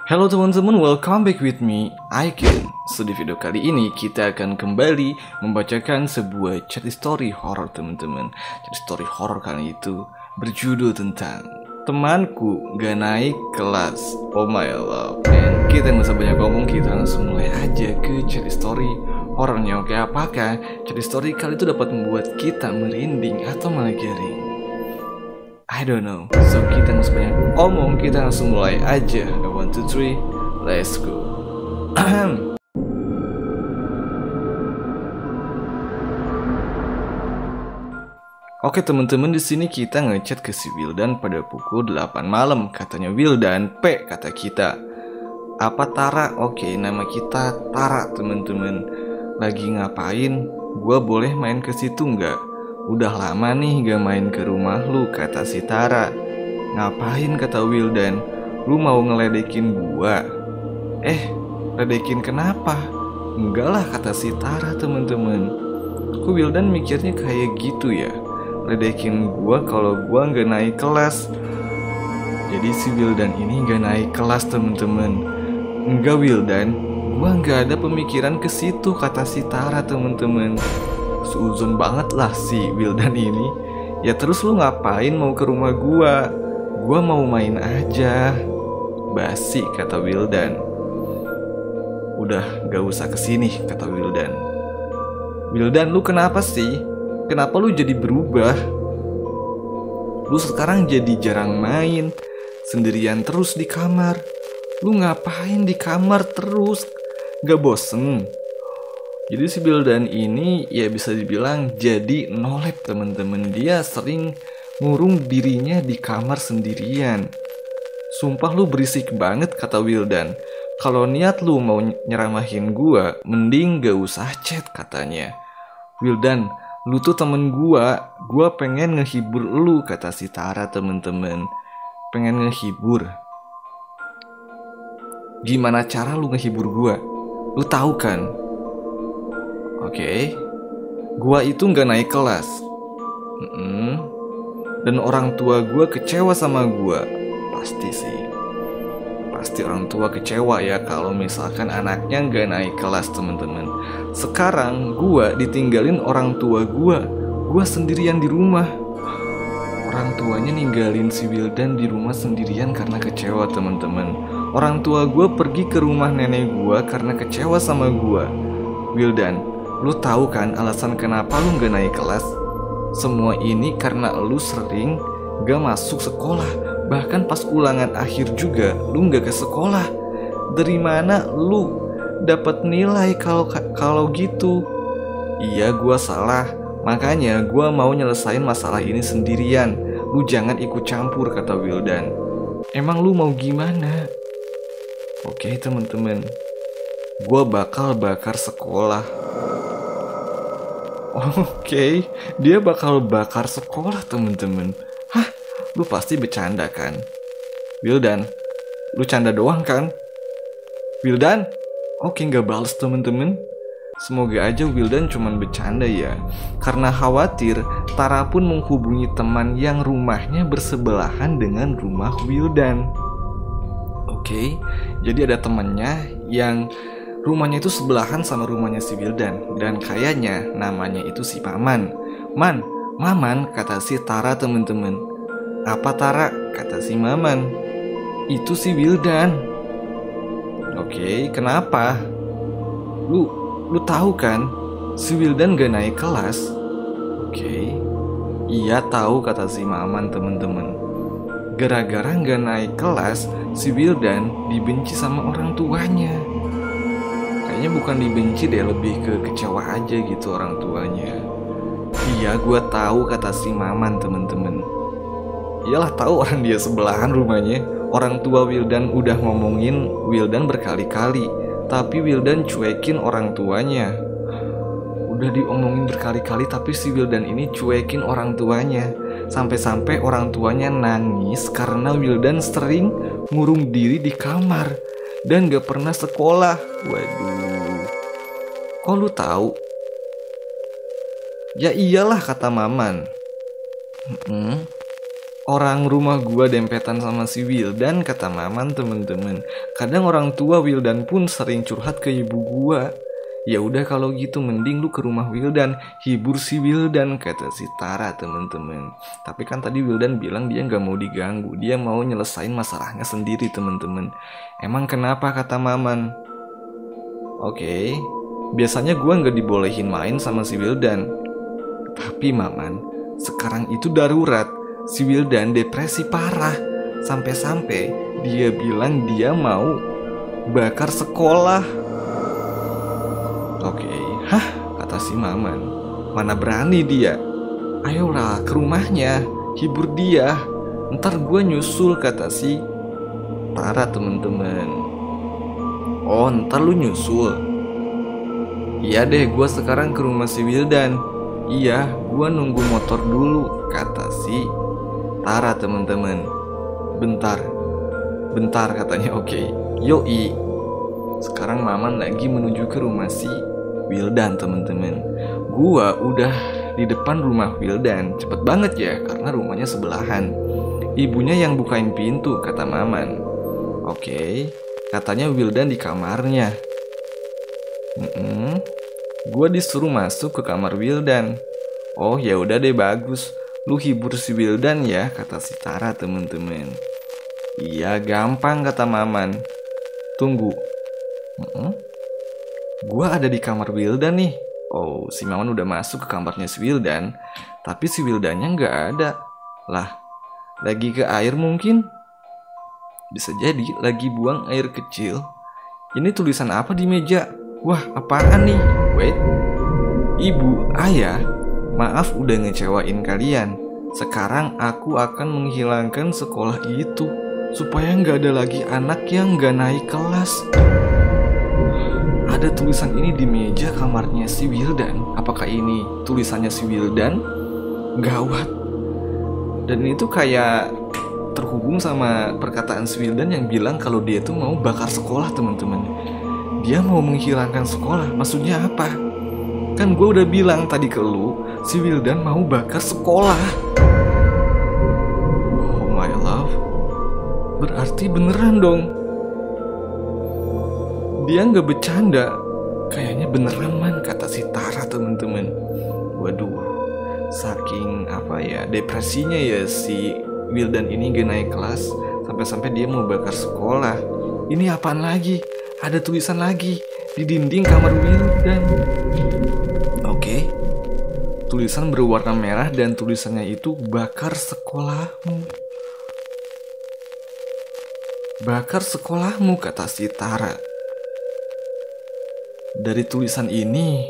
Halo teman-teman, welcome back with me, Aiken. So di video kali ini kita akan kembali membacakan sebuah chat story horror teman-teman. Chat story horror kali itu berjudul tentang temanku gak naik kelas. Oh my love, man. Kita nggak usah banyak ngomong, kita langsung mulai aja ke chat story horornya. Oke, apakah chat story kali itu dapat membuat kita merinding atau malah garing? I don't know. So kita nggak usah banyak ngomong, kita langsung mulai aja. 1, 2, 3, let's go. Oke teman-teman, di sini kita ngechat ke si Wildan pada pukul 8 malam. Katanya Wildan, P kata kita. Apa Tara? Oke, nama kita Tara teman-teman. Lagi ngapain? Gua boleh main ke situ nggak? Udah lama nih gak main ke rumah lu, kata si Tara. Ngapain, kata Wildan? Lu mau ngeledekin gua? Ledekin kenapa? Enggak lah, kata si Tara teman-teman. Kok Wildan mikirnya kayak gitu ya? Ledekin gua kalau gua gak naik kelas. Jadi si Wildan ini gak naik kelas teman-teman. Enggak Wildan, gua gak ada pemikiran ke situ, kata si Tara teman-teman. Seuzon banget lah si Wildan ini. Ya terus lu ngapain mau ke rumah gua? Gua mau main aja. Basi, kata Wildan. Udah gak usah kesini, kata Wildan. Wildan, lu kenapa sih? Kenapa lu jadi berubah? Lu sekarang jadi jarang main, sendirian terus di kamar. Lu ngapain di kamar terus? Gak bosen? Jadi si Wildan ini ya bisa dibilang jadi nolep teman-teman. Dia sering ngurung dirinya di kamar sendirian. Sumpah lu berisik banget, kata Wildan. Kalau niat lu mau nyeramahin gua, mending gak usah chat, katanya. Wildan, lu tuh temen gua pengen ngehibur lu, kata si Tara teman-teman. Pengen ngehibur? Gimana cara lu ngehibur gua? Lu tahu kan? Oke, gua itu gak naik kelas. Dan orang tua gua kecewa sama gua. Pasti sih. Pasti orang tua kecewa ya kalau misalkan anaknya gak naik kelas teman-teman. Sekarang gua ditinggalin orang tua gua. Gua sendirian di rumah. Orang tuanya ninggalin si Wildan di rumah sendirian karena kecewa teman-teman. Orang tua gua pergi ke rumah nenek gua karena kecewa sama gua. Wildan, lu tahu kan alasan kenapa lu gak naik kelas? Semua ini karena lu sering gak masuk sekolah. Bahkan pas ulangan akhir juga lu gak ke sekolah. Dari mana lu dapat nilai kalau gitu? Iya, gua salah. Makanya gua mau nyelesain masalah ini sendirian. Lu jangan ikut campur, kata Wildan. Emang lu mau gimana? Oke teman-teman, gua bakal bakar sekolah. Oke, dia bakal bakar sekolah temen-temen. Hah, lu pasti bercanda kan? Wildan, lu canda doang kan? Wildan? Oke, gak bales temen-temen. Semoga aja Wildan cuman bercanda ya. Karena khawatir, Tara pun menghubungi teman yang rumahnya bersebelahan dengan rumah Wildan. Oke, jadi ada temannya yang rumahnya itu sebelahan sama rumahnya si Wildan. Dan kayaknya namanya itu si Maman. Maman, kata si Tara temen-temen. Apa Tara? Kata si Maman. Itu si Wildan. Oke, kenapa? Lu tahu kan si Wildan gak naik kelas? Oke, iya tahu, kata si Maman temen-temen. Gara-gara gak naik kelas, si Wildan dibenci sama orang tuanya. Kayaknya bukan dibenci deh, lebih ke kecewa aja gitu orang tuanya. Iya, gua tahu, kata si Maman temen-temen. Iyalah tahu, orang dia sebelahan rumahnya. Orang tua Wildan udah ngomongin Wildan berkali-kali, tapi Wildan cuekin orang tuanya. Udah diomongin berkali-kali tapi si Wildan ini cuekin orang tuanya. Sampai-sampai orang tuanya nangis karena Wildan sering ngurung diri di kamar dan gak pernah sekolah. Waduh, kok lu tahu? Ya iyalah, kata Maman. orang rumah gua dempetan sama si Wildan, kata Maman temen-temen. Kadang orang tua Wildan pun sering curhat ke ibu gua. Ya udah kalau gitu mending lu ke rumah Wildan, hibur si Wildan, kata si Tara temen-temen. Tapi kan tadi Wildan bilang dia nggak mau diganggu, dia mau nyelesain masalahnya sendiri temen-temen. Emang kenapa, kata Maman? Oke, biasanya gua nggak dibolehin main sama si Wildan. Tapi Maman, sekarang itu darurat. Si Wildan depresi parah. Sampai-sampai dia bilang dia mau bakar sekolah. Oke, kata si Maman. Mana berani dia. Ayolah ke rumahnya, hibur dia. Ntar gue nyusul, kata si Tara temen-temen. Oh, ntar lu nyusul? Iya deh, gue sekarang ke rumah si Wildan. Iya, gue nunggu motor dulu, kata si Tara temen-temen. Bentar katanya. Oke, yoi. Sekarang Maman lagi menuju ke rumah si Wildan temen-temen. Gua udah di depan rumah Wildan. Cepet banget ya, karena rumahnya sebelahan. Ibunya yang bukain pintu, kata Maman. Oke, katanya Wildan di kamarnya. Gua disuruh masuk ke kamar Wildan. Oh ya udah deh, bagus. Lu hibur si Wildan ya, kata si Tara temen-temen. Iya gampang, kata Maman. Tunggu. Gua ada di kamar Wildan nih. Oh, si Maman udah masuk ke kamarnya si Wildan, tapi si Wildannya nggak ada. Lah, lagi ke air mungkin? Bisa jadi lagi buang air kecil. Ini tulisan apa di meja? Wah, apaan nih? Wait. Ibu, ayah, maaf udah ngecewain kalian. Sekarang aku akan menghilangkan sekolah itu supaya nggak ada lagi anak yang nggak naik kelas. Ada tulisan ini di meja kamarnya si Wildan. Apakah ini tulisannya si Wildan? Gawat. Dan itu kayak terhubung sama perkataan si Wildan yang bilang kalau dia tuh mau bakar sekolah, teman-teman. Dia mau menghilangkan sekolah. Maksudnya apa? Kan gue udah bilang tadi ke lu, si Wildan mau bakar sekolah. Oh my love. Berarti beneran dong. Dia nggak bercanda, kayaknya beneran man, kata si Tara temen-temen. Waduh, saking depresinya ya si Wildan ini gak naik kelas, sampai-sampai dia mau bakar sekolah. Ini apaan lagi? Ada tulisan lagi di dinding kamar Wildan. Oke, tulisan berwarna merah dan tulisannya itu bakar sekolahmu. Bakar sekolahmu, kata si Tara. Dari tulisan ini,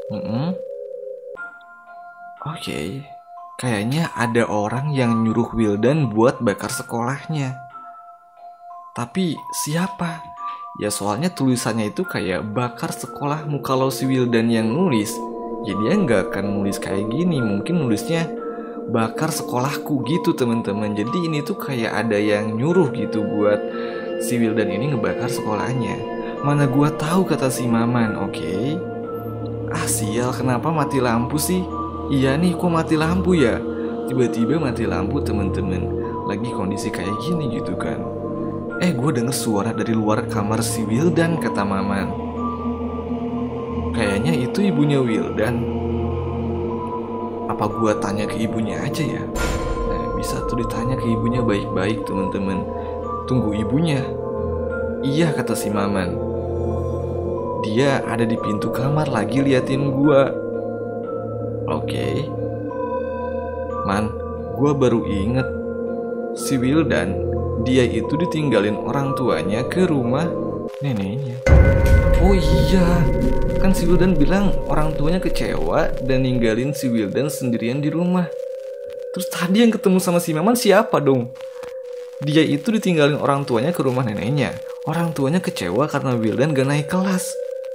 oke, kayaknya ada orang yang nyuruh Wildan buat bakar sekolahnya. Tapi siapa? Ya soalnya tulisannya itu kayak bakar sekolahmu. Kalau si Wildan yang nulis, ya dia nggak akan nulis kayak gini. Mungkin nulisnya bakar sekolahku gitu, teman-teman. Jadi ini tuh kayak ada yang nyuruh gitu buat si Wildan ini ngebakar sekolahnya. Mana gua tahu, kata si Maman. Oke. Sial, kenapa mati lampu sih? Iya nih, kok mati lampu ya? Tiba-tiba mati lampu, temen-temen. Lagi kondisi kayak gini gitu kan. Gue denger suara dari luar kamar si Wildan, kata Maman. Kayaknya itu ibunya Wildan. Apa gua tanya ke ibunya aja ya? Bisa tuh ditanya ke ibunya baik-baik, temen-temen. Tunggu, ibunya? Iya, kata si Maman. Dia ada di pintu kamar lagi liatin gua. Oke. Man, gua baru inget. Si Wildan, dia itu ditinggalin orang tuanya ke rumah neneknya. Oh iya, kan si Wildan bilang orang tuanya kecewa dan ninggalin si Wildan sendirian di rumah. Terus tadi yang ketemu sama si Maman siapa dong? Dia itu ditinggalin orang tuanya ke rumah neneknya. Orang tuanya kecewa karena Wildan gak naik kelas.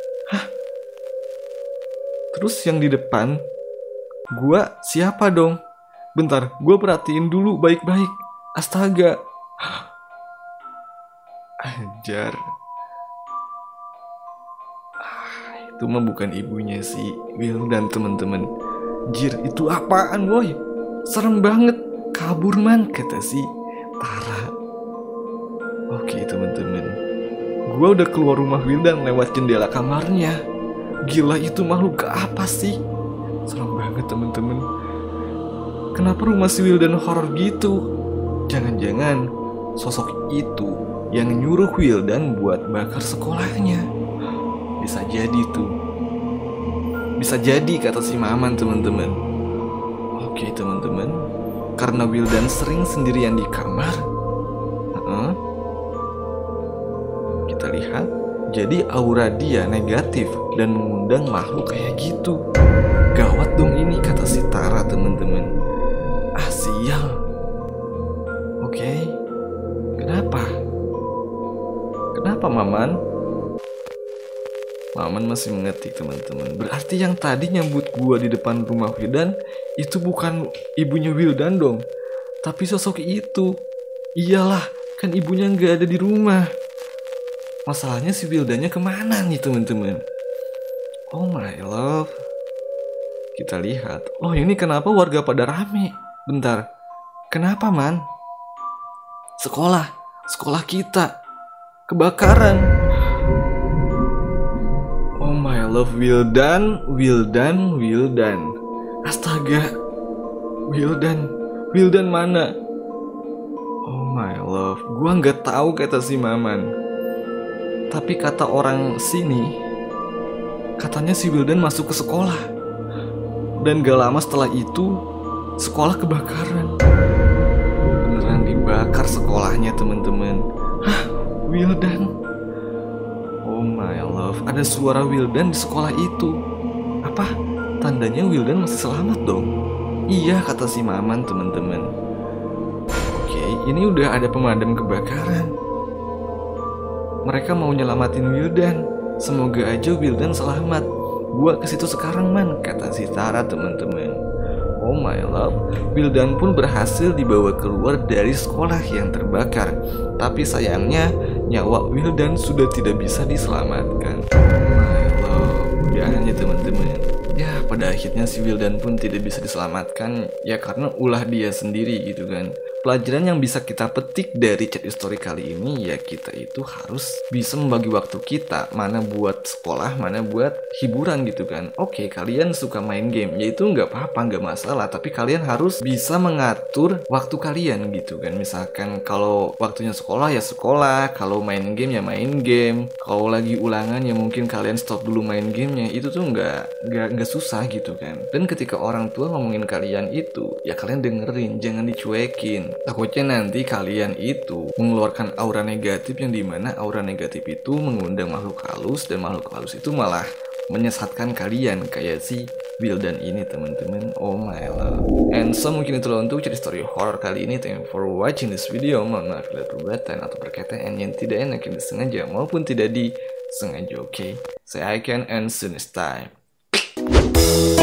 Terus yang di depan gua siapa dong? Bentar, gua perhatiin dulu baik-baik. Astaga. Anjar. Itu mah bukan ibunya si Wildan, temen-temen. Jir, itu apaan woy? Serem banget. kabur man, kata si Tara. Oke teman-teman, gue udah keluar rumah Wildan lewat jendela kamarnya. Gila, itu makhluk ke apa sih? Serem banget teman-teman. Kenapa rumah si Wildan horor gitu? Jangan-jangan sosok itu yang nyuruh Wildan buat bakar sekolahnya. Bisa jadi tuh. Bisa jadi kata si Maman teman-teman. Oke teman-teman, karena Wildan sering sendirian di kamar, kita lihat, jadi aura dia negatif dan mengundang makhluk kayak gitu. Gawat dong ini, kata si Tara teman-teman. Ah sial. Oke, kenapa? Kenapa Maman? Maman masih mengetik teman-teman. Berarti yang tadi nyambut gua di depan rumah Wildan itu bukan ibunya Wildan dong, tapi sosok itu. Iyalah, kan ibunya nggak ada di rumah. Masalahnya si Wildannya kemana nih teman-teman? Oh my love. Kita lihat. Oh ini kenapa warga pada rame? Bentar. Kenapa man? Sekolah kita kebakaran. Oh my love, Wildan. Astaga. Wildan mana? Oh my love, gua nggak tahu kata si Maman. Tapi kata orang sini, katanya si Wildan masuk ke sekolah. Dan gak lama setelah itu, sekolah kebakaran. Beneran dibakar sekolahnya teman-teman. Hah? Wildan? Oh my love, ada suara Wildan di sekolah itu. Apa? Tandanya Wildan masih selamat dong? Iya kata si Maman teman-teman. Oke, ini udah ada pemadam kebakaran. Mereka mau nyelamatin Wildan. Semoga aja Wildan selamat. Gua ke situ sekarang man, kata si Tara teman-teman. Oh my love, Wildan pun berhasil dibawa keluar dari sekolah yang terbakar. Tapi sayangnya nyawa Wildan sudah tidak bisa diselamatkan. Oh my love, udahannya teman-teman. Ya pada akhirnya si Wildan pun tidak bisa diselamatkan. Ya karena ulah dia sendiri gitu kan. Pelajaran yang bisa kita petik dari chat history kali ini, ya kita itu harus bisa membagi waktu kita, mana buat sekolah, mana buat hiburan gitu kan. Oke, kalian suka main game, ya itu nggak apa-apa, nggak masalah, tapi kalian harus bisa mengatur waktu kalian gitu kan. Misalkan kalau waktunya sekolah ya sekolah, kalau main game ya main game, kalau lagi ulangan ya mungkin kalian stop dulu main gamenya. Itu tuh nggak susah gitu kan. Dan ketika orang tua ngomongin kalian itu, ya kalian dengerin, jangan dicuekin. Takutnya nanti kalian itu mengeluarkan aura negatif, yang dimana aura negatif itu mengundang makhluk halus, dan makhluk halus itu malah menyesatkan kalian kayak si Wildan ini teman-teman. Oh my love. And so mungkin itulah untuk cerita story horror kali ini. Thank you for watching this video. Mohon maaf bila perbuatan atau perkataan yang tidak enak yang disengaja maupun tidak disengaja. Oke, saya Icon and see you next time.